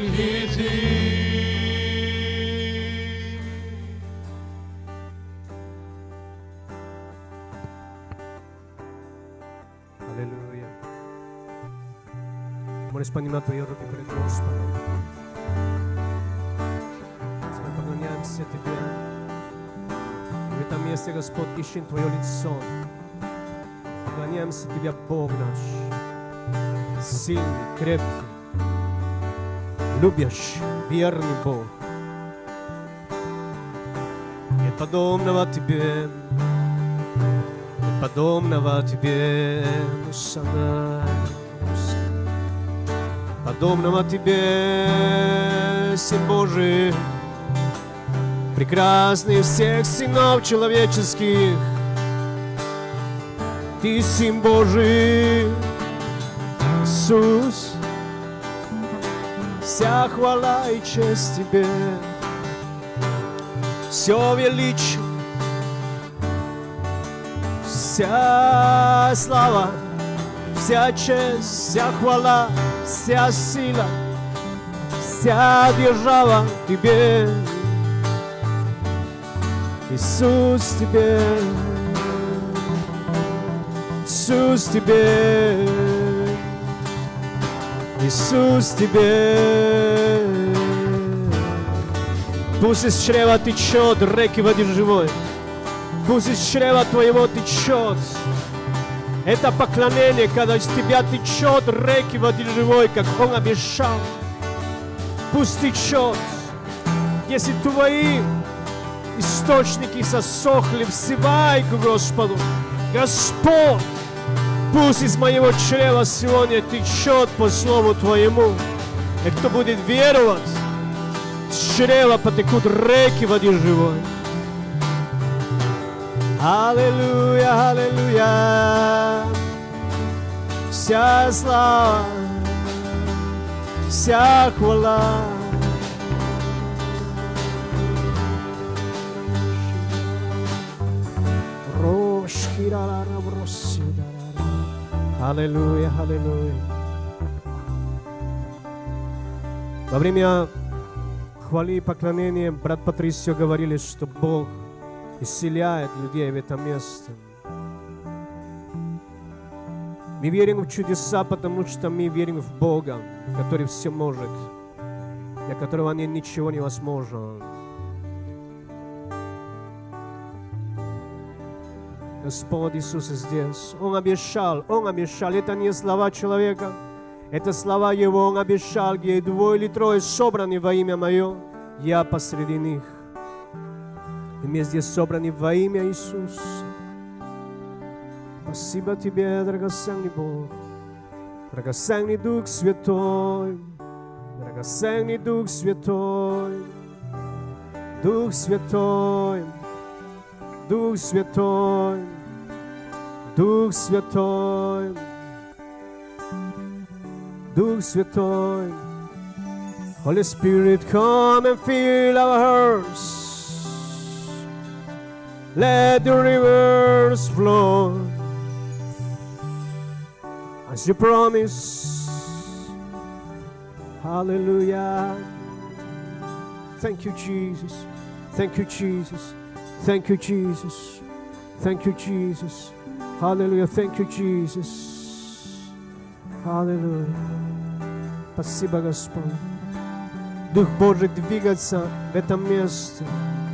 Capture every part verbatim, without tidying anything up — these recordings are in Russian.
и Ты. Аллилуйя. Можешь поднимать твои руки перед Господом. Мы поклоняемся Тебе. В этом месте, Господь, ищем Твое лицо. Поклоняемся Тебе, Бог наш. Сильный, крепкий, любящий, верный Бог. Нет подобного Тебе. Подобного Тебе, Мусана, подобного Тебе, Сын Божий, прекрасный из всех сынов человеческих. Ты Сын Божий, Иисус, вся хвала и честь Тебе, все величие, вся слава, вся честь, вся хвала, вся сила, вся держава Тебе, Иисус Тебе, Иисус Тебе, Иисус Тебе. Пусть из чрева течет реки воды живой. Пусть из чрева Твоего течет. Это поклонение, когда из Тебя течет реки воды живой, как Он обещал. Пусть течет. Если Твои источники сосохли, взывай к Господу. Господь, пусть из моего чрева сегодня течет по Слову Твоему. И кто будет веровать, с чрева потекут реки воды живой. Аллилуйя, аллилуйя, вся слава, вся хвала. Аллилуйя, аллилуйя. Во время хвалы и поклонения брат Патрисио говорили, что Бог исцеляет людей в это место. Мы верим в чудеса, потому что мы верим в Бога, который все может, для которого нет ничего невозможного. Господь Иисус здесь. Он обещал, Он обещал. Это не слова человека, это слова Его. Он обещал, где двое или трое собраны во имя Мое, я посреди них. И мы здесь собраны во имя Иисуса. Спасибо Тебе, драгоценный Бог, драгоценный Дух Святой, драгоценный Дух Святой, Дух Святой, Дух Святой, Дух Святой, Дух Святой. Holy Spirit, come and fill our hearts. Let the rivers flow as you promise. Hallelujah. Thank you, Jesus. Thank you, Jesus. Thank you, Jesus. Thank you, Jesus. Hallelujah. Thank you, Jesus. Hallelujah. Спасибо, Господь. Дух Божий двигается в этом месте.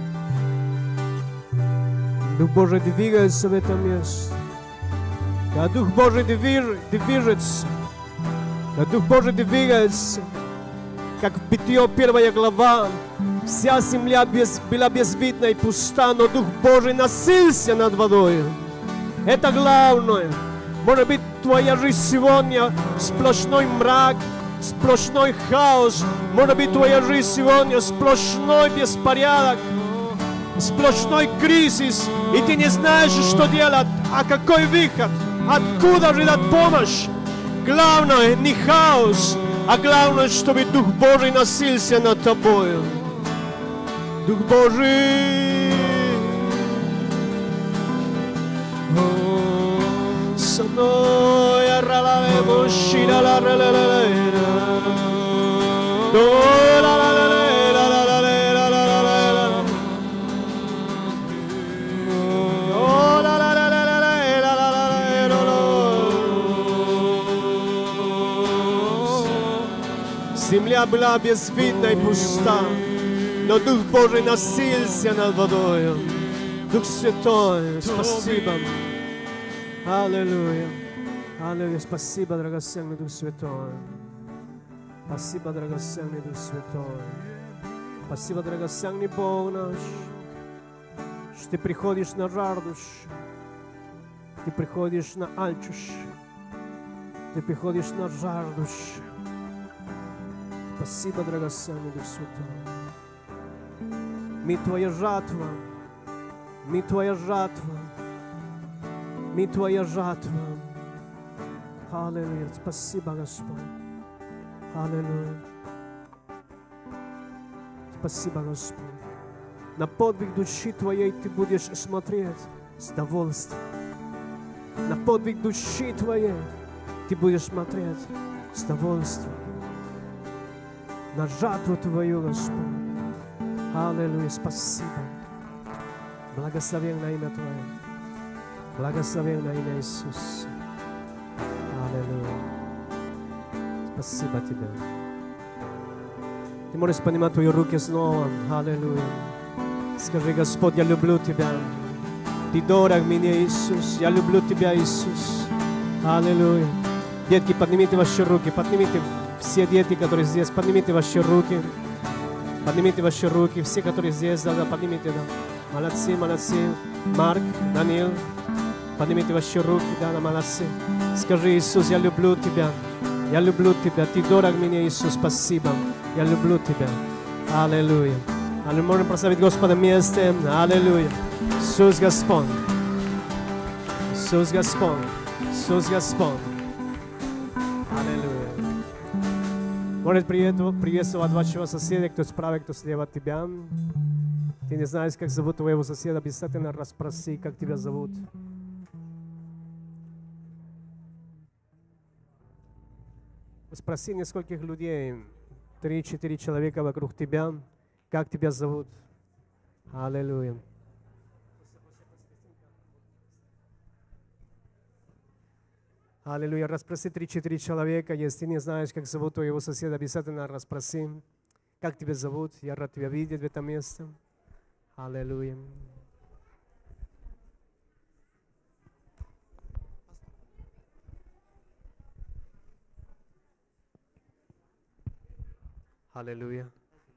Дух Божий двигается в этом месте. Когда Дух Божий движется, когда Дух Божий двигается, как в Бытие первая глава, вся земля без, была безвидна и пуста, но Дух Божий носился над водой. Это главное. Может быть, твоя жизнь сегодня сплошной мрак, сплошной хаос. Может быть, твоя жизнь сегодня сплошной беспорядок, сплошной кризис, и ты не знаешь, что делать, а какой выход, откуда ждать помощь. Главное не хаос, а главное, чтобы Дух Божий носился над тобой. Дух Божий, со мной, Земля была безвидна и пуста, но Дух Божий носился над водою. Дух Святой, спасибо. Аллилуйя. Аллилуйя. Спасибо, драгоценный Дух Святой. Спасибо, драгоценный Дух Святой. Спасибо, драгоценный Бог наш, что Ты приходишь на жаждущих, Ты приходишь на алчущих, Ты приходишь на жаждущих. Спасибо, драгоценный Дух Святой. Мы Твоя жатва, мы Твоя жатва, мы Твоя жатва. Аллилуйя. Спасибо, Господь. Аллилуйя. Спасибо, Господь. На подвиг души Твоей Ты будешь смотреть с довольством. На подвиг души Твоей Ты будешь смотреть с довольством. На жатву Твою, Господь. Аллилуйя. Спасибо. Благословен на имя Твое. Благословен на имя Иисуса. Аллилуйя. Спасибо Тебе. Ты можешь поднимать твои руки снова. Аллилуйя. Скажи: Господь, я люблю Тебя. Ты дорог мне, Иисус. Я люблю Тебя, Иисус. Аллилуйя. Детки, поднимите ваши руки. Поднимите все дети, которые здесь. Поднимите ваши руки. Поднимите ваши руки. Все, которые здесь, да, да, поднимите. Да. Молодцы, молодцы. Марк, Даниил. Поднимите ваши руки. Да, да, молодцы. Скажи: Иисус, я люблю Тебя. Я люблю Тебя. Ты дорог мне, Иисус. Спасибо. Я люблю Тебя. Аллилуйя. Аллилуйя. Можем прославить Господа вместе. Аллилуйя. Иисус Господь. Иисус Господь. Иисус Господь. Аллилуйя. Может приветствовать вашего соседа, кто справа, кто слева от тебя. Ты не знаешь, как зовут твоего соседа, обязательно расспроси, как тебя зовут. Спроси нескольких людей, три-четыре человека вокруг тебя, как тебя зовут. Аллилуйя. Аллилуйя. Расспроси три-четыре человека. Если ты не знаешь, как зовут твоего соседа, обязательно расспроси, как тебя зовут. Я рад тебя видеть в этом месте. Аллилуйя. Аллилуйя.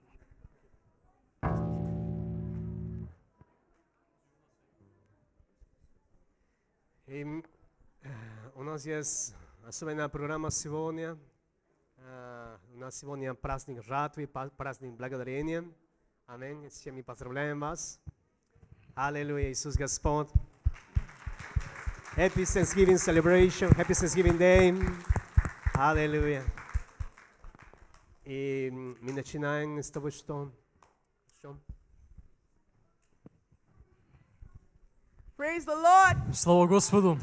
И у нас есть особенная программа сегодня. У нас сегодня праздник жатвы, праздник благодарения. Аминь. С чем мы поздравляем вас. Аллилуйя. Иисус Господь. Happy Thanksgiving celebration. Happy Thanksgiving Day. Аллилуйя. И мы начинаем с того, что... что? Praise the Lord. Слава Господу.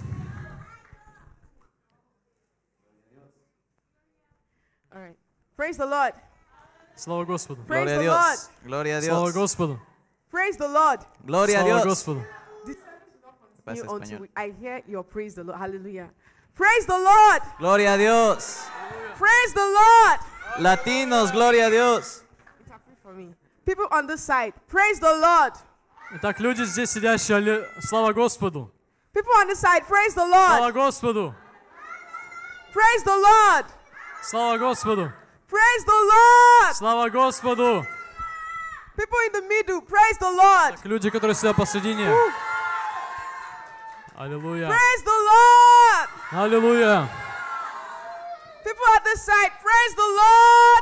All right. Praise the Lord. Слава Господу. Praise Gloria a the Dios. Lord. Gloria a Слава Dios. Господу. Praise the Lord. Gloria a Слава Dios. Господу. Pasa You until español. we- I hear your praise the Lord. Hallelujah. Praise the Lord. Gloria a Dios. Praise the Lord. Latinos, gloria a Dios. It's happening for me. People on this side. Praise the Lord. Итак, люди здесь сидящие, алле- слава Господу. People on this side. Praise the Lord. Слава Господу. Praise the Lord. Слава Господу. Praise the Lord. Слава Господу. People in the middle. Praise the Lord. Так, люди, которые сидят посредине. Аллилуйя. Praise the Lord. Аллилуйя. People at this side. Praise the Lord.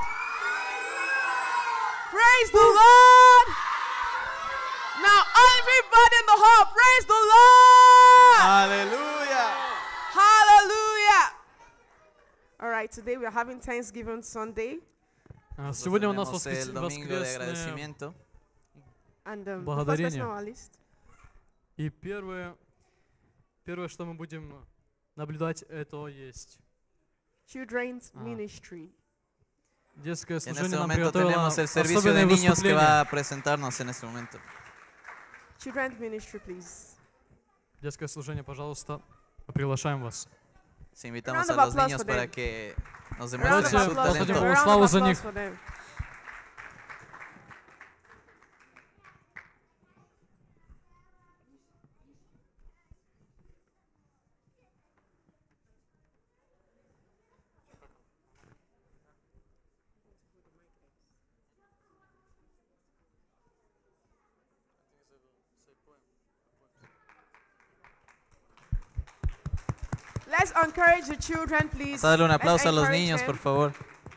Praise the Lord. Now everybody in the hall. Praise the Lord. Aleluya. Hallelujah. All right, today we are having Thanksgiving Sunday. А, Сегодня у нас Tenemos воскрес- el domingo de воскресное. agradecimiento. And um, the first Благодарение. person on our list. И первое, первое, что мы будем наблюдать, это есть Children's Ah. Ministry. Детское En служение este нам momento приготовило tenemos el servicio особенное de niños que va выступление. a presentarnos en este momento. Children's ministry, please. Детское служение, пожалуйста, приглашаем вас. Si invitamos Round a of los applause niños for para them. que nos A round of Давайте demuestren su applause for воздадим them. talento. A Богу round славу of за applause них. for them. Let's encourage the children, please. Vamos a darle un Let's aplauso a los encourage niños, them. por favor.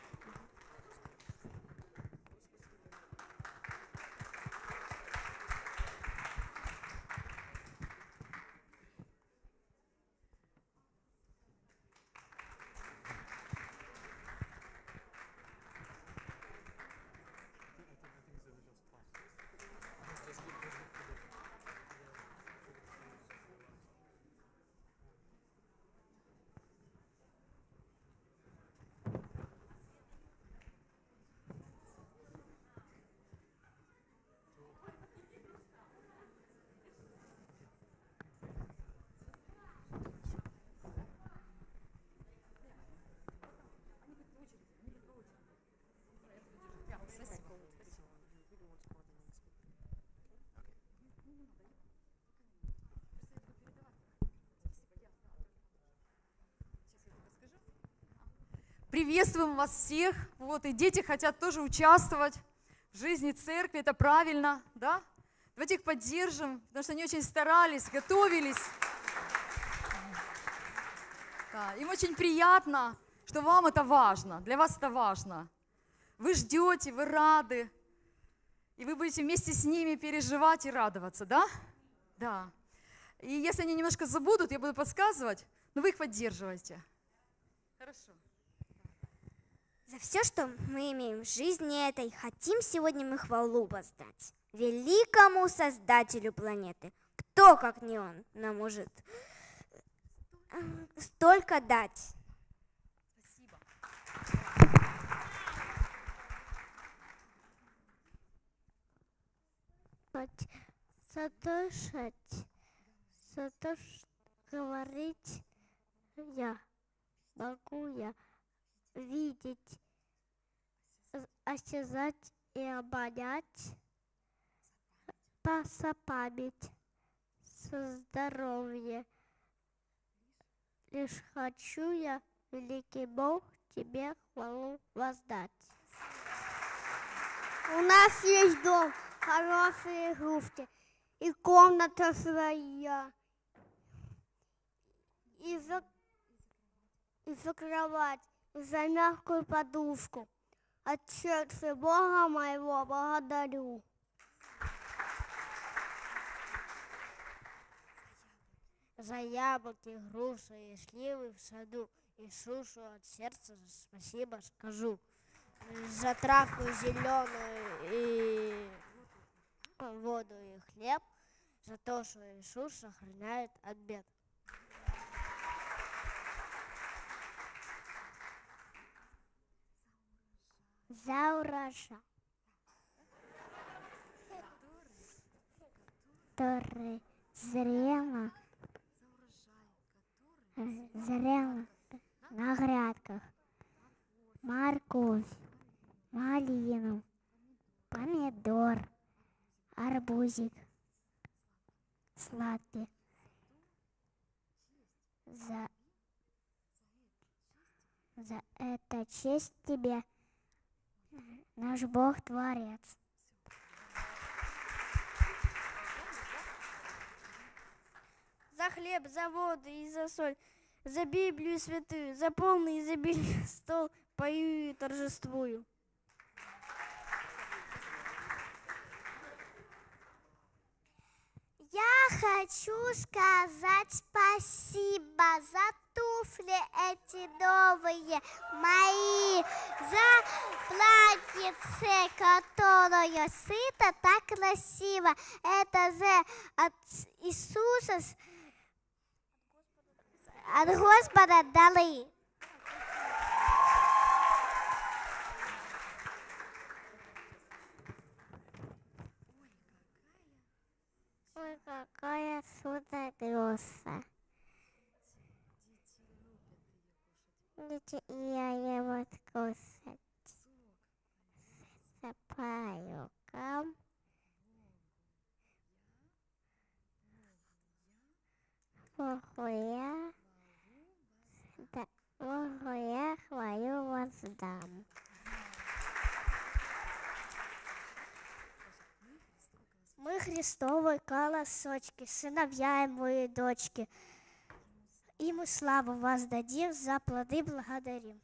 Приветствуем вас всех. Вот, и дети хотят тоже участвовать в жизни церкви. Это правильно, да? Давайте их поддержим, потому что они очень старались, готовились. Да, им очень приятно, что вам это важно, для вас это важно. Вы ждете, вы рады, и вы будете вместе с ними переживать и радоваться, да? Да. И если они немножко забудут, я буду подсказывать, но вы их поддерживаете. Хорошо. За все, что мы имеем в жизни этой, хотим сегодня мы хвалу воздать великому Создателю планеты. Кто, как не Он, нам может столько дать? Спасибо. За то, что, за то, что говорить я могу я видеть, осязать и обонять, за память, со здоровье. Лишь хочу я, великий Бог, тебе хвалу воздать. У нас есть дом, хорошие игрушки, и комната своя, и за, и за кровать, и за мягкую подушку. От сердца Бога моего благодарю. За яблоки, груши и сливы в саду, Иисусу от сердца спасибо скажу. За травку зеленую и воду и хлеб, за то, что Иисус сохраняет от бед. За урожай, который зрело, зрело на грядках, морковь, малину, помидор, арбузик, сладкий. За, за это честь тебе, наш Бог Творец. За хлеб, за воду и за соль, за Библию святую, за полный изобильный стол пою и торжествую. Я хочу сказать спасибо за туфли эти новые мои, за платьице, которое сыто так красиво. Это за от Иисуса, от Господа дали. Ой, какая суда грустная. Дети, я его кусать. Засыпаю кам. Богу я, да, Богу я хвалю воздам. Мы Христовы колосочки, сыновья ему и дочки. И мы славу воздадим, за плоды благодарим.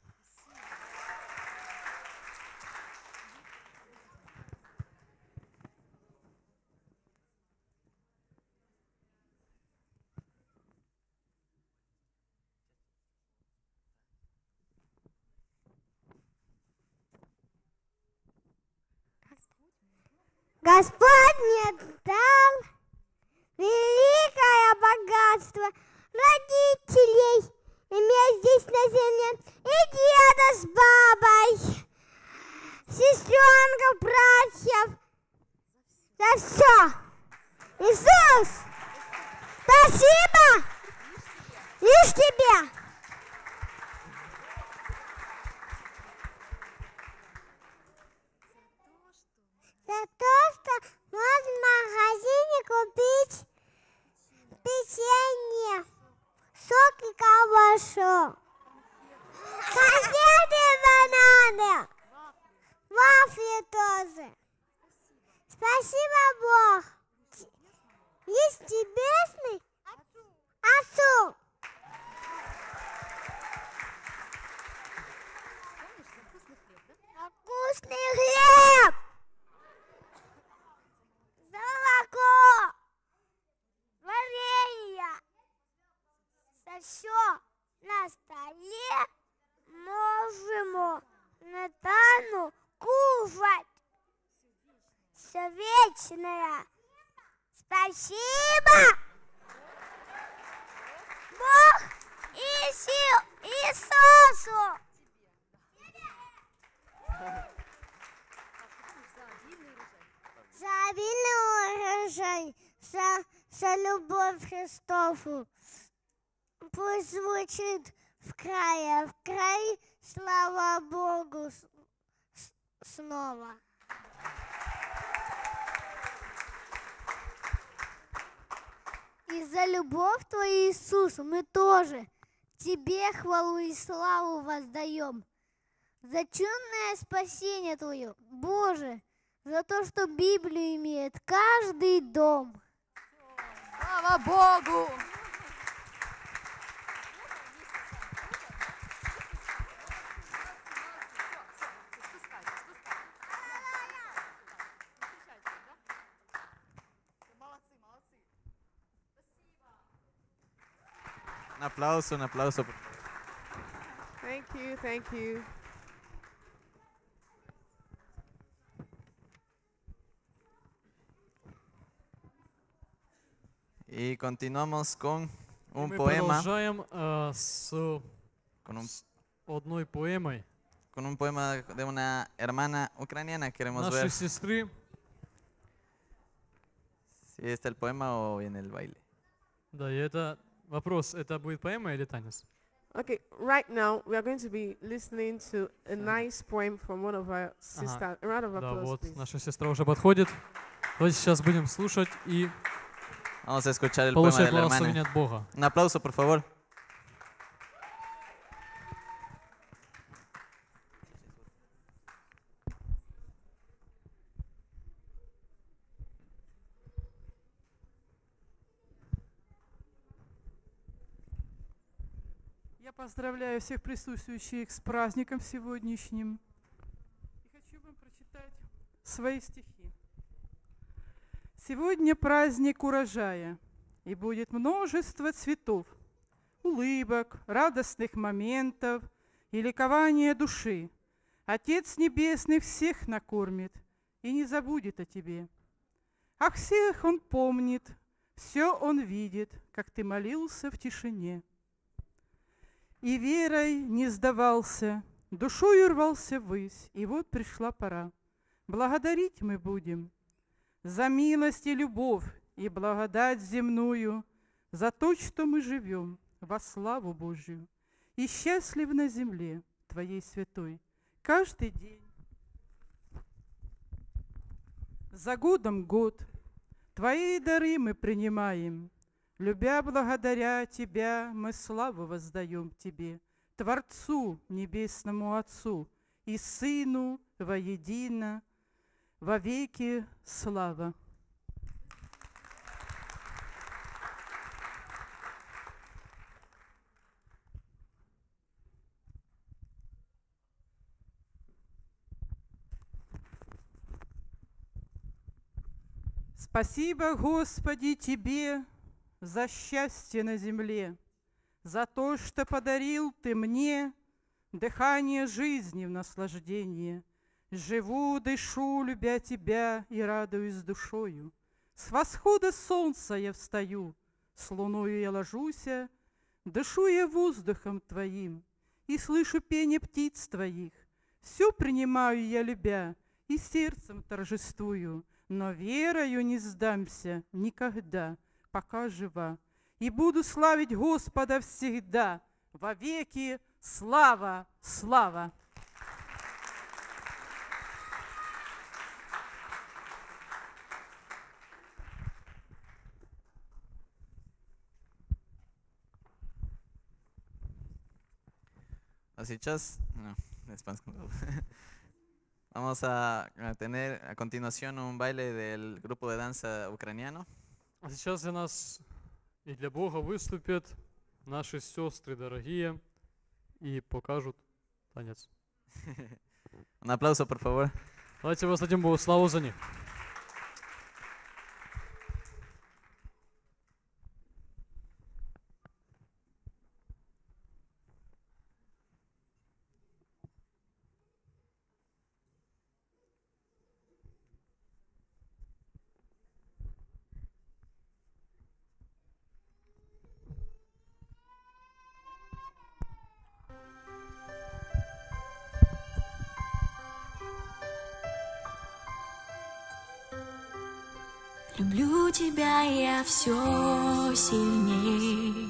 Господь мне дал великое богатство родителей, иметь здесь на земле, и деда с бабой, сестренков, братьев, за все. Иисус, спасибо лишь тебе. За то, что можно в магазине купить печенье, сок и колбасу, конфеты и бананы, вафли тоже. Спасибо, Бог. Есть небесный Отцу. Вкусный хлеб. Молоко, варенье, за все на столе можем Натану кушать. Все вечное. Спасибо, Бог и сил Иисусу. За обильный урожай, за, за любовь Христову. Пусть звучит в крае, в край, слава Богу, с, с, снова. И за любовь Твою, Иисус, мы тоже Тебе хвалу и славу воздаем. За чудное спасение Твое, Боже, за то, что Библию имеет каждый дом. Слава Богу! Un aplauso, un aplauso. Thank you, thank you. Y continuamos con И un мы poema, продолжаем э, с, con un, с одной поэмой con un poema de una hermana ucraniana. Queremos нашей ver сестры. si está el poema o viene el baile. Да, и это вопрос, это будет поэма или танец? Okay, right now we are going to be listening to a nice poem from one of our sisters. A round of Да, applause, вот please. наша сестра уже подходит. Давайте сейчас будем слушать и Vamos a escuchar el poema получать de la благословение hermana. от Бога. Un aplauso, por favor. Я поздравляю всех присутствующих с праздником сегодняшним. И хочу вам прочитать свои стихи. Сегодня праздник урожая, и будет множество цветов, улыбок, радостных моментов и ликования души. Отец Небесный всех накормит и не забудет о тебе. Ах, всех Он помнит, все Он видит, как ты молился в тишине. И верой не сдавался, душою рвался ввысь, и вот пришла пора. Благодарить мы будем за милость и любовь и благодать земную за то, что мы живем во славу Божию и счастлив на земле Твоей святой каждый день. За годом год Твои дары мы принимаем, любя, благодаря Тебя, мы славу воздаем Тебе, Творцу, Небесному Отцу и Сыну воедино, во веки слава. Спасибо, Господи, Тебе за счастье на земле, за то, что подарил Ты мне дыхание жизни в наслаждение. Живу, дышу, любя Тебя и радуюсь душою. С восхода солнца я встаю, с луною я ложусь, дышу я воздухом Твоим и слышу пение птиц Твоих. Все принимаю я, любя, и сердцем торжествую, но верою не сдамся никогда, пока жива, и буду славить Господа всегда, во веки слава, слава. A сейчас, no, después, vamos a tener a continuación un baile del grupo de danza ucraniano. А сейчас для нас и для Бога выступят наши сестры дорогие и покажут танец. Un aplauso, por favor. Давайте воздадим Богу славу за них. Люблю тебя я все сильней,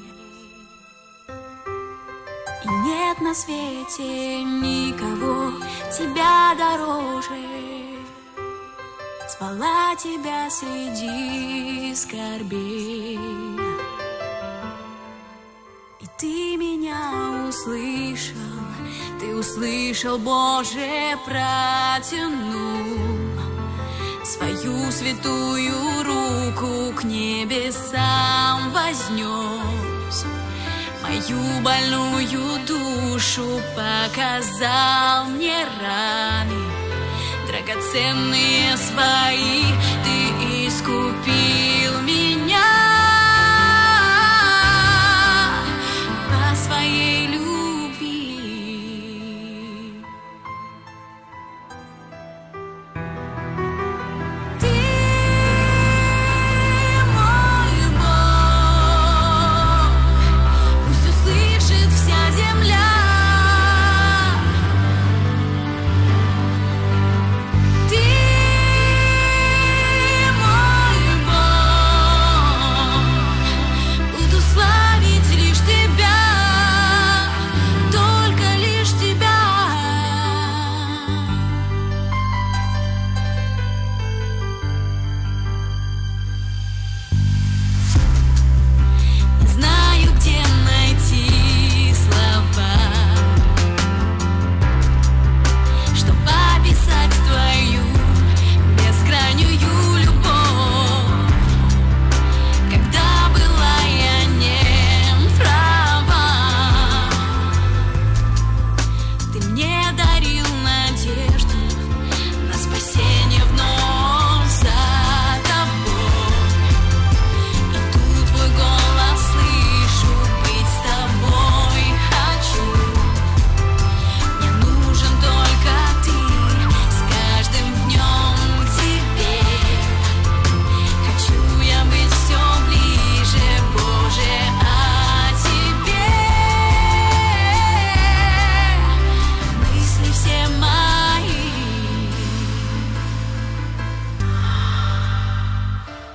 и нет на свете никого тебя дороже. Звала тебя среди скорбей, и ты меня услышал, ты услышал, Боже, протянул свою святую руку к небесам вознес, мою больную душу показал мне раны драгоценные свои, ты искупил меня по своей любви. Ты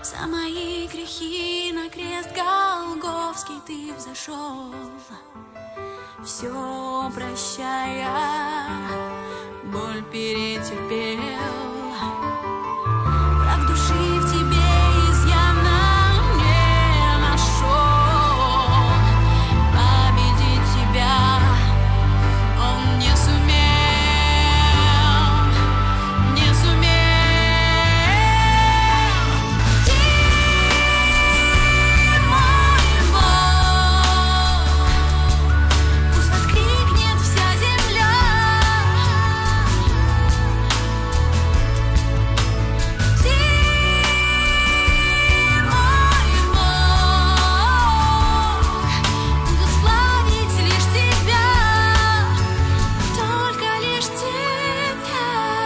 За мои грехи на крест Голгофский ты взошел, все прощая, боль перетерпел. Враг души в тебе изъяна не нашел, победить тебя он не сумел, не сумел. Ты мой Бог, пусть воскликнет вся земля. Ты мой Бог, буду славить лишь тебя, только лишь тебя.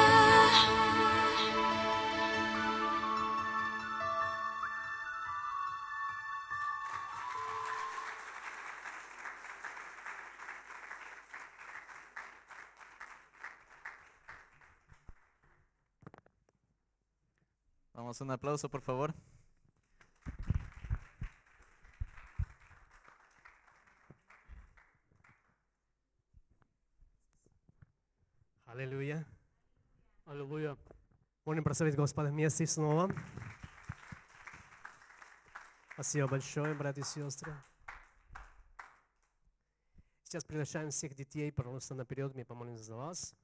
Vamos, un aplauso, por favor. Аллилуйя. Аллилуйя. Можем прославить Господа вместе снова. Спасибо большое, братья и сестры. Сейчас приглашаем всех детей, пожалуйста, наперед, мы помолимся за вас.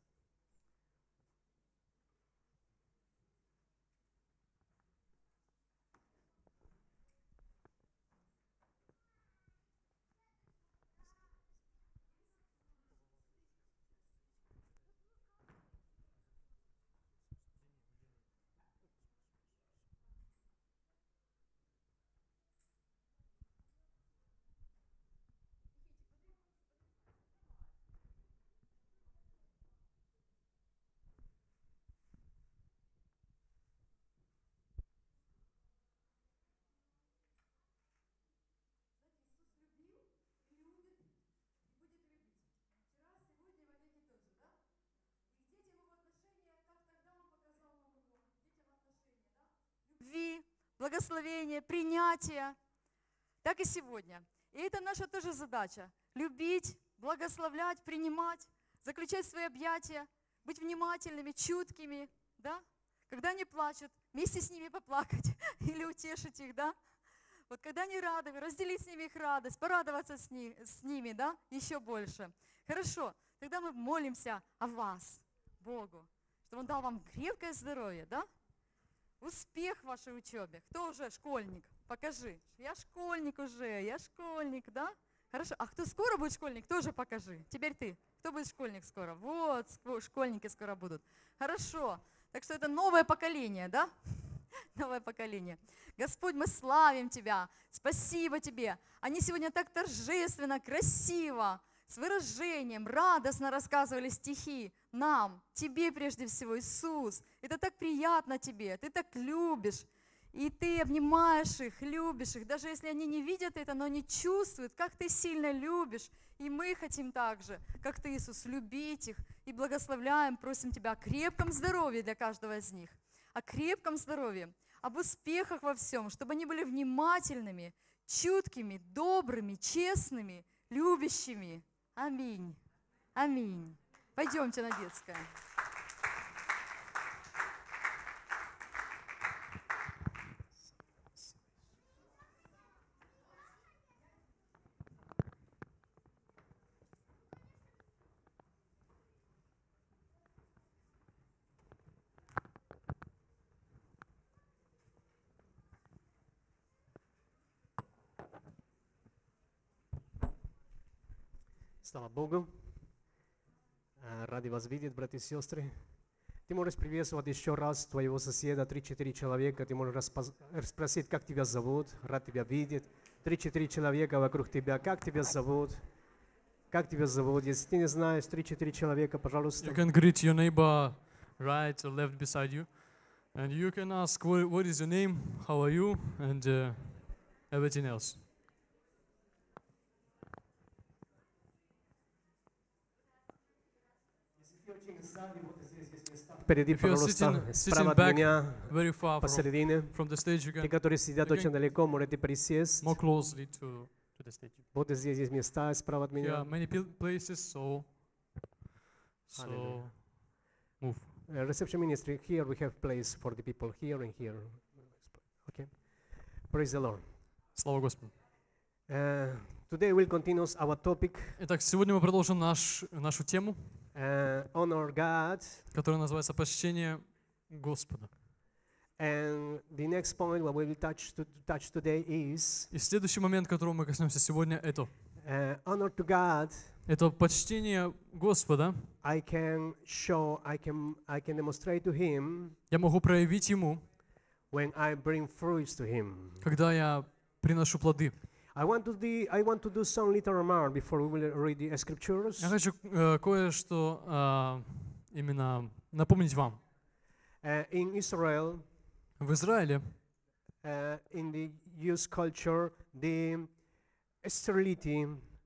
Любви, благословения, принятия, так и сегодня. И это наша тоже задача. Любить, благословлять, принимать, заключать свои объятия, быть внимательными, чуткими, да? Когда они плачут, вместе с ними поплакать или утешить их, да? Вот когда они рады, разделить с ними их радость, порадоваться с, них, с ними, да? Еще больше. Хорошо, тогда мы молимся о вас, Богу, чтобы Он дал вам крепкое здоровье, да? Успех в вашей учебе. Кто уже школьник? Покажи. Я школьник уже, я школьник, да? Хорошо. А кто скоро будет школьник, тоже покажи. Теперь ты. Кто будет школьник скоро? Вот, школьники скоро будут. Хорошо. Так что это новое поколение, да? Новое поколение. Господь, мы славим Тебя. Спасибо Тебе. Они сегодня так торжественно, красиво, с выражением, радостно рассказывали стихи нам, Тебе прежде всего, Иисус. Это так приятно Тебе, Ты так любишь. И Ты обнимаешь их, любишь их, даже если они не видят это, но они чувствуют, как Ты сильно любишь. И мы хотим так же, как Ты, Иисус, любить их и благословляем, просим Тебя о крепком здоровье для каждого из них, о крепком здоровье, об успехах во всем, чтобы они были внимательными, чуткими, добрыми, честными, любящими. Аминь. Аминь. Пойдемте на детское. Слава Богу. Рады вас видеть, братья и сестры. Ты можешь приветствовать еще раз твоего соседа, три-четыре человека. Ты можешь спросить, как тебя зовут, рад тебя видеть. Три-четыре человека вокруг тебя, как тебя зовут, как тебя зовут. Если ты не знаешь, три-четыре человека, пожалуйста. You can greet your neighbor right or left beside you. And you can ask, what, what is your name, how are you, and uh, everything else. впереди, If you're пожалуйста, sitting, справа sitting от back меня, very far from, посередине. from the stage, you Те, can которые сидят you очень can далеко, можете присесть. more closely to, to the stage. Вот и здесь есть места справа от There меня. are many pil- places, so, so Hallelujah. move. Uh, reception ministry, here we have place for the people here and here. Okay. Praise the Lord. Слава Господу. Uh, today we'll continue our topic, Итак, сегодня мы продолжим наш, нашу тему, uh, honor God. которая называется «Почтение Господа». And the next point what we will touch, to, touch today is И следующий момент, которого мы коснемся сегодня, это, uh, honor to God. это почтение Господа. I can show, I can, I can demonstrate to Him Я могу проявить Ему, when I bring fruits to Him. когда я приношу плоды. I want to do, I want to do some little remark before we will read the scriptures. Я хочу э, кое-что э, именно напомнить вам. Uh, in Israel, В Израиле, uh, in the Jewish culture, the sterility,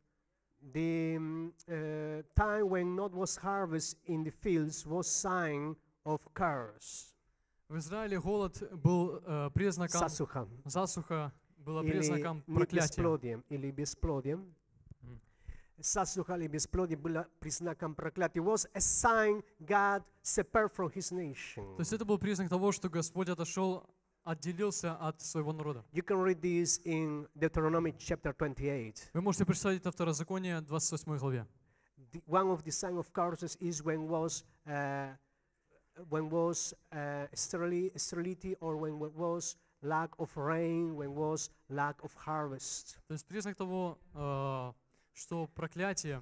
the um, uh, time when not was harvest in the fields was sign of curse. в Израиле голод был э, признаком, Засуха. засуха было Или признаком не- проклятия. бесплодием, или бесплодием. Мгм. Засуха или бесплодие было признаком проклятия. It was a sign God separate from His nation. То есть это был признак того, что Господь отошел, отделился от своего народа. You can read this in Deuteronomy chapter twenty-eight. Вы можете прочитать это Второзаконие, двадцать восьмой главе. The, one of the sign of curses is when was uh, when was uh, sterili- sterility or when wa- was lack of rain, when was lack of harvest. То есть признак того, э, что проклятие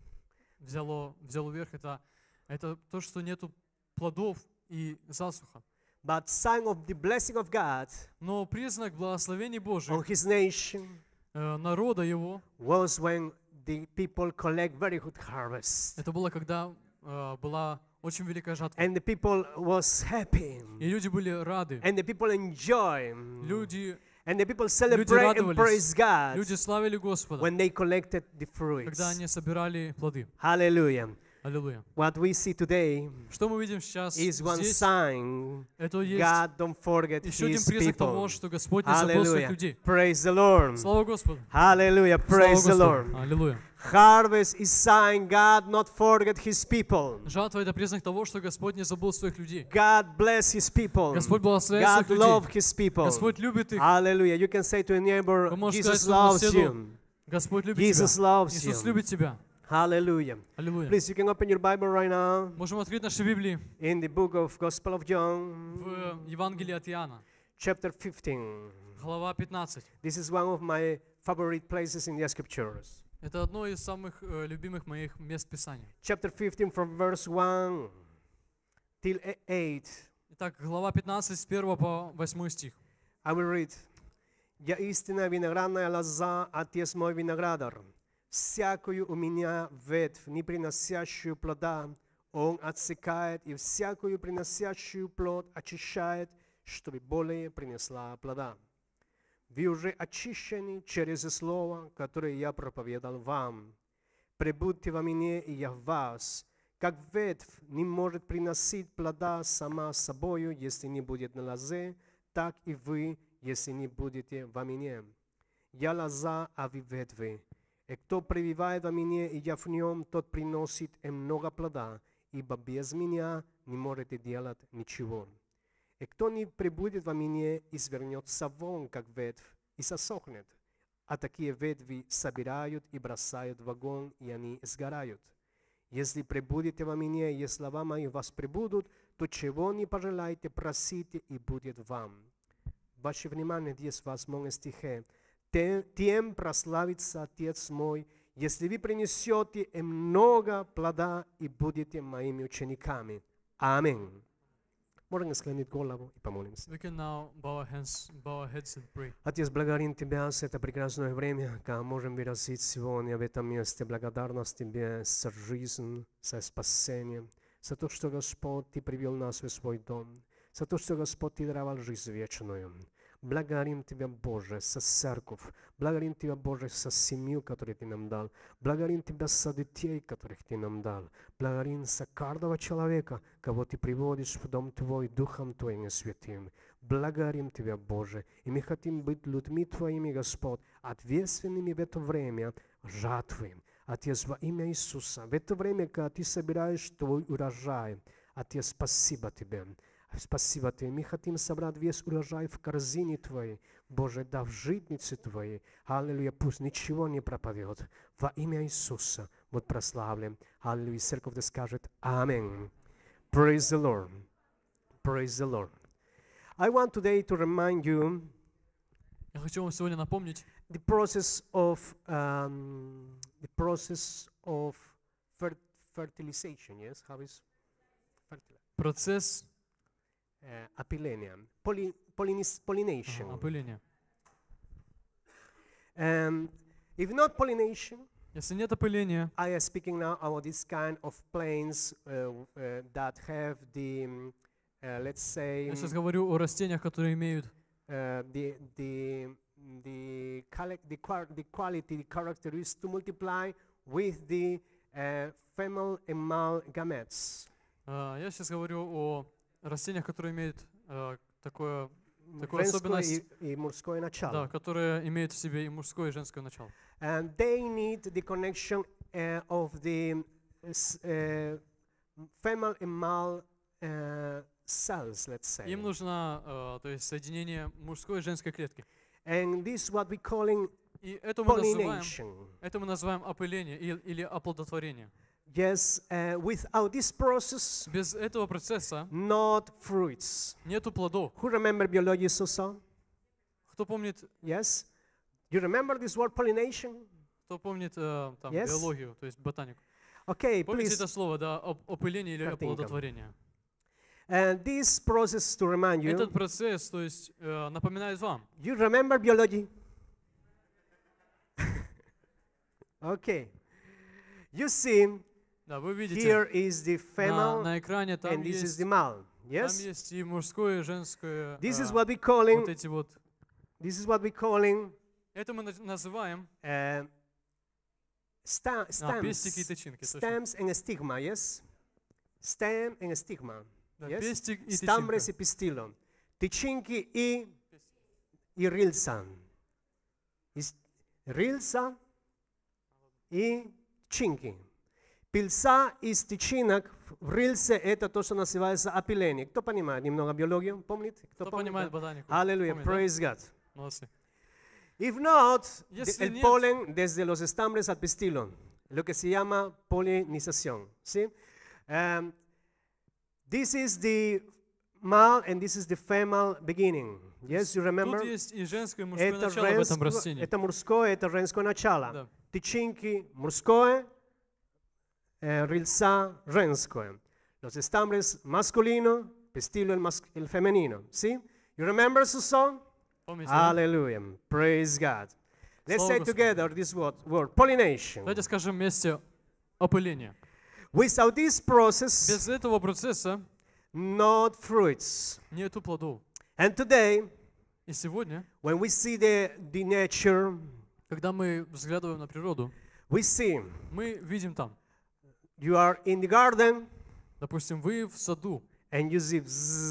взяло, взяло верх, это, это то, что нету плодов и засуха. But sign of the blessing of God Но признак благословений on Божьих, His nation э, народа Его, was when the people collect very good harvest. это было, когда э, была очень великая жатва. And the people was happy. И люди были рады. And the people enjoy. Люди, And the people celebrate and радовались. praise God люди славили Господа, when they collected the когда fruits. они собирали плоды. Hallelujah. Аллилуйя. What we see today Что мы видим сейчас is one здесь? sign Это есть God don't forget еще один His признак people. того, что Господь не забыл своих Hallelujah. людей. Praise the Lord. Слава Господу. Hallelujah. Слава Praise the Господу. Lord. Аллилуйя. Harvest is sign God not forget His people. Жатва — это признак того, что Господь не забыл своих людей. God bless His people. Господь благословляет God своих love людей. His people. Господь любит их. Hallelujah. You can say to a neighbor, Вы можете Jesus сказать своему loves соседу, you. Господь любит Jesus тебя. loves Иисус you. любит тебя. Hallelujah. Аллилуйя. Please, you can open your Bible right now Можем открыть наши Библии in the book of Gospel of John, в Евангелии от Иоанна, chapter fifteen. глава пятнадцать. This is one of my favorite places in the scriptures. Это одно из самых э, любимых моих мест Писания. Chapter fifteen from verse one till e- eight. Итак, глава пятнадцать, с первого по восьмой стих. I will read. «Я истинная виноградная лоза, Отец мой виноградар. Всякую у меня ветвь, не приносящую плода, Он отсекает, и всякую приносящую плод очищает, чтобы более принесла плода. Вы уже очищены через слово, которое я проповедал вам. Пребудьте во мне, и я в вас. Как ветвь не может приносить плода сама собою, если не будет на лозе, так и вы, если не будете во мне. Я лоза, а вы ветви. И кто пребывает во мне, и я в нем, тот приносит и много плода, ибо без меня не можете делать ничего. И кто не пребудет во мне, извернется вон, как ветвь, и сосохнет. А такие ветви собирают и бросают в огонь, и они сгорают. Если пребудете во мне, и слова мои в вас пребудут, то чего не пожелаете, просите, и будет вам. Ваше внимание здесь в восьмом стихе. Тем прославится Отец мой, если вы принесете и много плода и будете моими учениками. Аминь. Можем склонить голову и помолимся. We can now bow our hands, bow our heads and pray. Отец, благодарим Тебя за это прекрасное время, когда можем выразить сегодня в этом месте благодарность Тебе за жизнь, за спасение, за то, что, Господь, Ты привел нас в свой дом, за то, что, Господь, Ты даровал жизнь вечную. Благодарим Тебя, Боже, за церковь. Благодарим Тебя, Боже, за семью, которую Ты нам дал. Благодарим Тебя за детей, которых Ты нам дал. Благодарим за каждого человека, кого Ты приводишь в дом Твой, Духом Твоим и Святым. Благодарим Тебя, Боже, и мы хотим быть людьми Твоими, Господь, ответственными в это время жатвы. Отец, во имя Иисуса, в это время, когда Ты собираешь Твой урожай, Отец, спасибо Тебе. Спасибо Тебе. Мы хотим собрать весь урожай в корзине Твоей. Боже, да в житнице Твоей. Аллилуйя, пусть ничего не пропадет. Во имя Иисуса будь прославлен. Аллилуйя. Церковь да скажет Аминь. Praise the Lord. Praise the Lord. I want today to remind you Я хочу вам сегодня напомнить the process of um, the process of fer- fertilization. Yes, how is fertilizer? процесс Uh, apilenia, Poly, pollinis, pollination. ага, опыления. Um, if not pollination, Если нет опыления, I am speaking now about this kind of plants uh, uh, that have the, um, uh, let's say, я сейчас говорю о растениях, которые имеют uh, the the the, cali- the, quar- the quality, the characteristics to multiply with the uh, female and male gametes. А, я сейчас говорю о растениях, которые имеют а, такое, такую Женское особенность, и, и мужское начало. да, которые имеют в себе и мужское, и женское начало. And they need the connection uh, of the uh, s- uh, female and male uh, cells, let's say. Им нужно, а, то есть, соединение мужской и женской клетки. And this is what we calling И это мы называем, pollination. это мы называем опыление или, или оплодотворение. Yes, uh, without this process, Без этого процесса not fruits. нету плодов. Who remember biology so so? Кто помнит, Yes? You remember this word pollination? кто помнит э, там, Yes? биологию, то есть ботанику? Okay, Помните please. это слово, да, оп- опыление или Картинка. оплодотворение? And this process, to remind you, Этот процесс, то есть, э, напоминает вам. you remember biology? Okay. You see, Да, вы видите, here is the на, female на экране там and this is есть, the male. там Yes? есть и мужское, и женское. This is э, what we calling, вот эти вот. this is what we calling Это мы наз- называем uh, sta- а, пестики и stems, тычинки. точно. stems and stigma, yes? Stem and stigma. Да, yes? пестик и Стамбрес и тычинка. пистило. Тычинки и, и рильца. Is- Рильца и тычинки. Пыльца из тычинок в рильце это то, что называется опыление. Кто понимает немного биологию? Помнит? Кто помнит? понимает ботанику? Аллилуйя, Помнит, да? praise God. Молодцы. If not, de- Если el нет- polen desde los estambres al pistilo, lo que se llama polinización. ¿Sí? Um, this is the male and this is the female beginning. Yes, you remember? Тут есть и женское, и мужское Это, начало в этом женско- растении. это мужское, это женское начало. Да. Тычинки мужское, eh, рильца женское. Los estambres masculino, pistilo el, mas- el femenino. ¿Sí? You remember the song? Помните, да? Hallelujah. Praise God. Let's Слава say Господу. together this word, word pollination. Давайте скажем вместе опыление. Without this process, Без этого процесса not fruits. нету плодов. And today, И сегодня, when we see the, the nature, когда мы взглядываем на природу, we see мы видим там, you are in the garden допустим, вы в саду, and you see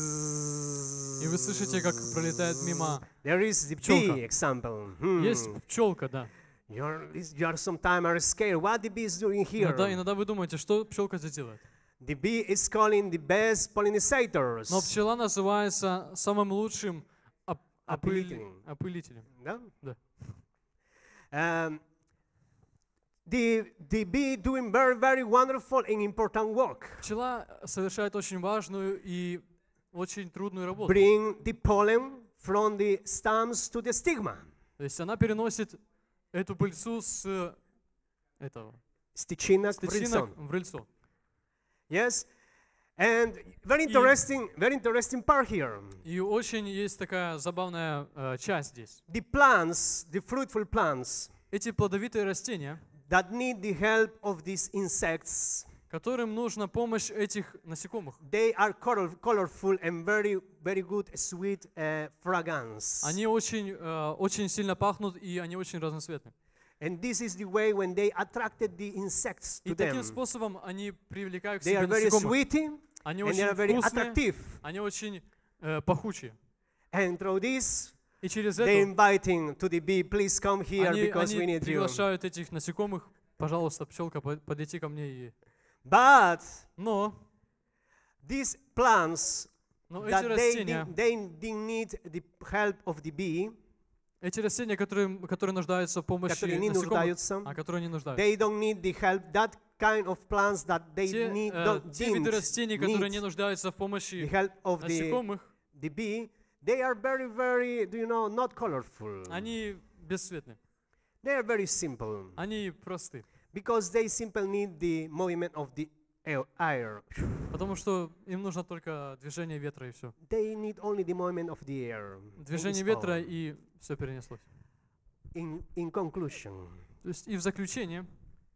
и вы слышите, как пролетает мимо. there is the пчелка. bee example. Hmm. Есть пчелка, да. You're, you are sometimes are scared. What the bee is doing here? Иногда, иногда вы думаете, что пчелка здесь делает. The bee is calling the best pollinators. Но пчела называется самым лучшим оп- опыль- Опылителем. опылителем. Да? Да. Um, the, the bee doing very, very wonderful and important work. Пчела совершает очень важную и очень трудную работу. Bring the pollen from the stems to the stigma. То есть она переносит эту пыльцу с этого, С тычинок с в тычинок рыльцо. в рыльцо. Yes? And very interesting, very interesting part here. И очень есть такая забавная э, часть здесь. The plants, the fruitful plants Эти плодовитые растения, that need the help of these insects, которым нужна помощь этих насекомых. They are color, colorful and very, very good sweet uh, fragrance. Они очень, э, очень сильно пахнут, и они очень разноцветны. And this is the way when they attracted the insects to И таким them. способом они привлекают к They себе are very насекомых. sweet Они and they очень are very вкусные, attractive. они очень э, пахучие. And through this, И через they это inviting to the bee, please come here они, because we они need you. приглашают этих насекомых. Пожалуйста, пчелка, по- подойти ко мне. И... But Но, these plants но that эти they, растения, did- they, they need the help of the bee, эти растения, которые, которые нуждаются в помощи которые не насекомых, нуждаются, а которые не нуждаются. they don't need the help. That kind of plants that they Те, need, э, don't, те виды didn't растений, которые need не нуждаются в the помощи help of the, насекомых, the bee, they are very, very, do you know, not colorful. они бесцветны. They are very simple Они просты. because they simply need the movement of the air- air. Потому что им нужно только движение ветра и все. They need only the movement of the air. and Движение it's ветра all. и все перенеслось. In, in conclusion, То есть и в заключение,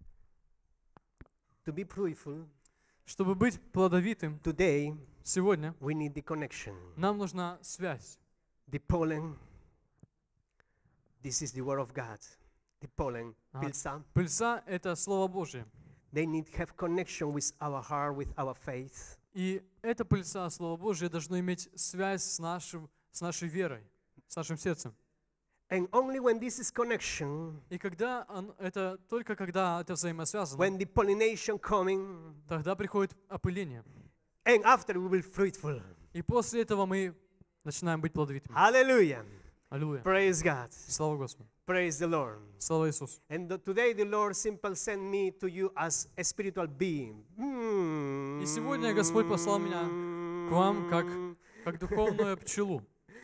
to be fruitful, чтобы быть плодовитым today сегодня, we need the connection. нам нужна связь. The pollen, this is the word of God. The pollen, Ага. пыльца, Пыльца — это Слово Божие. they need to have connection with our heart, with our faith. И эта пыльца, Слово Божие, должно иметь связь с, нашим, с нашей верой, с нашим сердцем. And only when this is connection, И когда он- это только когда это взаимосвязано, when the pollination coming, тогда приходит опыление. and after we will fruitful. И после этого мы начинаем быть плодовитыми. Hallelujah. Аллилуйя. Praise God. Слава Господу. Praise the Lord. Слава Иисусу. And the- today the Lord simply sent me to you as a spiritual being. И сегодня Господь послал меня к вам как, как духовную пчелу,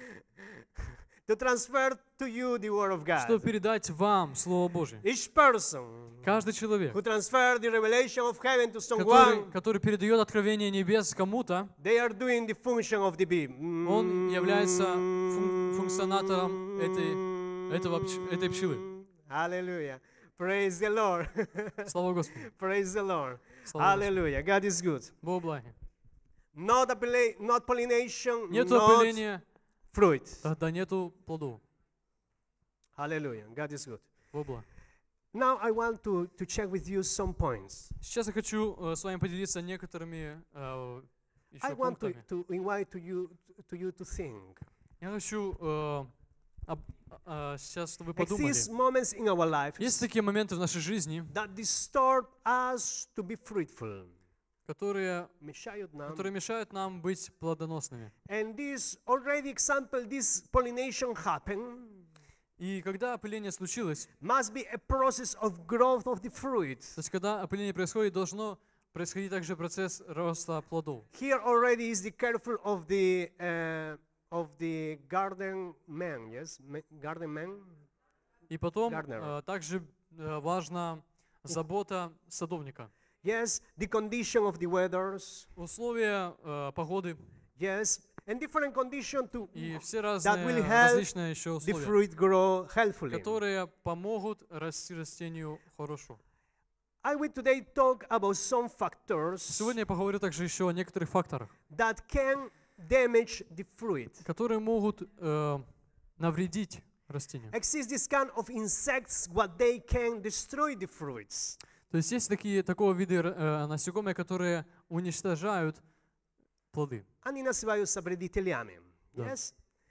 To transfer to you the word of чтобы God. передать вам Слово Божие. Each person Каждый человек, who transfer the revelation of heaven to который, someone, который передает откровение небес кому-то, they are doing the function of the bee. он является фун- функционатором этой, этого, пч- этой пчелы. Hallelujah. Praise the Lord. Слава Господу. Praise the Lord. Слава Господу. Hallelujah. God is good. Бог благи. Not, appella- not pollination, Нету not опыления, fruit. тогда нету плодов. Hallelujah. God is good. Бог благ. Now I want to, to check with you some points. Сейчас я хочу э, с вами поделиться некоторыми э, еще I want to, пунктами. to invite to you, to you to think. Я хочу э, об- э, сейчас, чтобы вы подумали. Exist moments in our life Есть такие моменты в нашей жизни, that distort us to be fruitful. которые, Мешают нам. которые мешают нам быть плодоносными. And this already example, this pollination happen, И когда опыление случилось, must be a process of growth of the fruit. то есть когда опыление происходит, должно происходить также процесс роста плодов. Here already is the careful of the uh, of the garden man, yes, Ma- garden man. И потом Gardener. э, также э, важна забота садовника. Yes, the condition of the weathers. Условия э, погоды Yes, and different condition to и все that разные, will help различные еще the условия, fruit grow healthfully. которые помогут расти растению хорошо. I will today talk about some factors Сегодня я поговорю также еще о некоторых факторах, that can damage the fruit. которые могут э, навредить растению. Exist this kind of insects, what they can destroy the fruits. То есть есть такие такого вида э, насекомые, которые уничтожают плоды. Они называются вредителями. Да. Yes?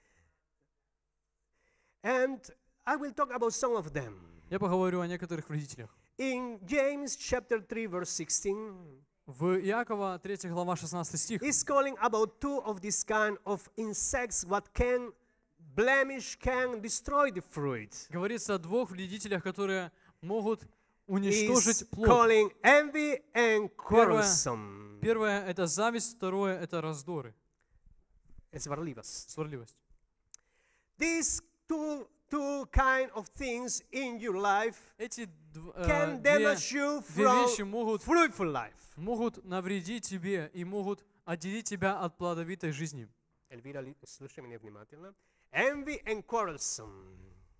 And I will talk about some of them. Я поговорю о некоторых вредителях. In James chapter three, verse sixteen, В Иакова третья глава шестнадцатый стих is calling about two of this kind of insects what can blemish, can destroy the fruit. говорится о двух вредителях, которые могут Is уничтожить плод. calling envy and quarrelsome. Первое — это зависть, второе — это раздоры, Сварливость. сварливость. These two, two kind of things in your life Эти дв- э, can две, damage you две вещи from могут, fruitful life. могут навредить тебе и могут отделить тебя от плодовитой жизни. Эльвира, ли- слушай меня внимательно. Envy and quarrelsome.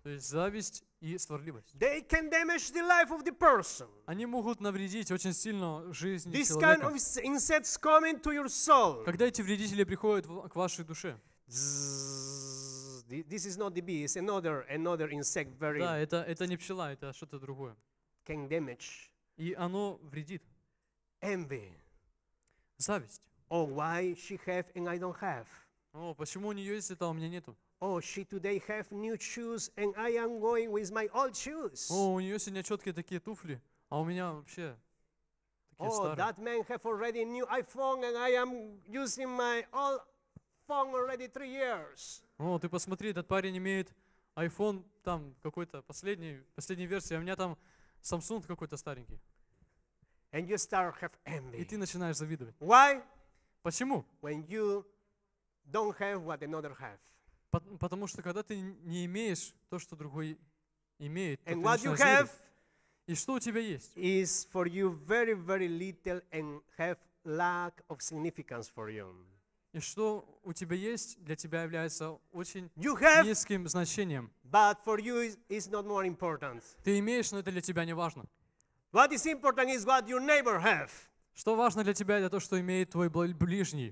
То есть зависть и сварливость. They can damage the life of the person. Они могут навредить очень сильно жизни This kind человека. of insects come into your soul. Когда эти вредители приходят в- к вашей душе. Zzz, thi- This is not the bee, it's another another insect very Да, это, это не пчела, это что-то другое. can damage. И оно вредит. Envy. Зависть. Oh, why she have and I don't have? О, почему у нее есть это, а у меня нету? Oh, she today have new shoes and I am going with my old shoes. О, у нее сегодня четкие такие туфли, а у меня вообще такие Oh, старые. that man have already new iPhone and I am using my old phone already three years. О, ты посмотри, этот парень имеет iPhone там какой-то последний, последней версии, а у меня там Samsung какой-то старенький. And you start have И envy. ты начинаешь завидовать. Why? Почему? When you don't have what another have. Пот- Потому что когда ты не имеешь то, что другой имеет, то ты And what you начинаешь have завидовать. И что у тебя есть? is for you very, very little and have lack of significance for you. И что у тебя есть, для тебя является очень You have, низким значением. but for you is, is not more important. Ты имеешь, но это для тебя не важно. What is important is what your neighbor have. Что важно для тебя, это то, что имеет твой бл- ближний.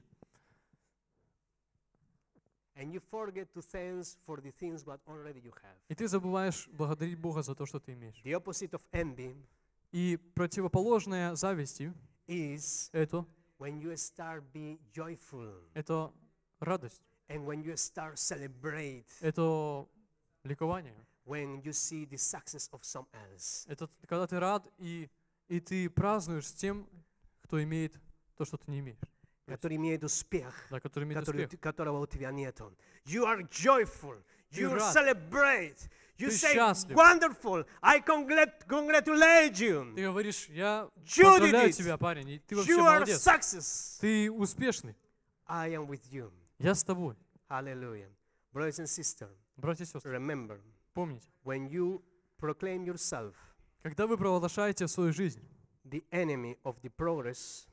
And you forget to thanks for the things what already you have. И ты забываешь благодарить Бога за то, что ты имеешь. The opposite of envy И противоположное зависти is это, when you start be joyful это радость, and when you start celebrate это ликование. when you see the success of some else. Это когда ты рад и, и ты празднуешь с тем, кто имеет то, что ты не имеешь. Который имеет успех, Да, который имеет который, успех. которого у тебя нету. You are joyful. Ты You рад. celebrate. You Ты say, счастлив. wonderful. I congrat- congratulate you. Ты говоришь, я You поздравляю did it. тебя, парень, и ты вообще You are молодец. success. Ты успешный. I am with you. Я с тобой. Hallelujah. Brothers and sisters, Братья и сестры, remember, помните, when you proclaim yourself когда вы провозглашаете свою жизнь, the enemy of the progress,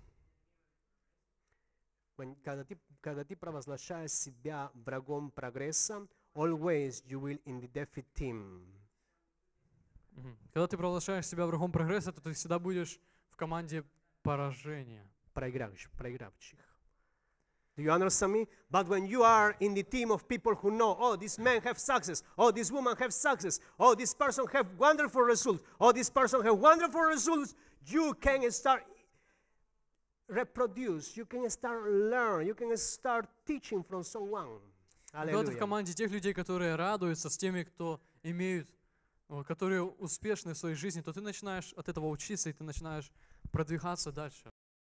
when, когда, ты, когда ты провозглашаешь себя врагом прогресса, always you will in the defeat team. мгм, когда ты провозглашаешь себя врагом прогресса, то ты всегда будешь в команде поражения. Проигравших, проигравших. Do you understand me? But when you are in the team of people who know, oh, this man have success, oh, this woman have success, oh, this person have wonderful results, oh, this person have wonderful results, you can start reproduce, you can start learn, you can start teaching from someone. Когда ты в Hallelujah. команде тех людей, которые радуются, с теми, кто имеют, о, которые успешны в своей жизни, то ты начинаешь от этого учиться, и ты начинаешь продвигаться дальше.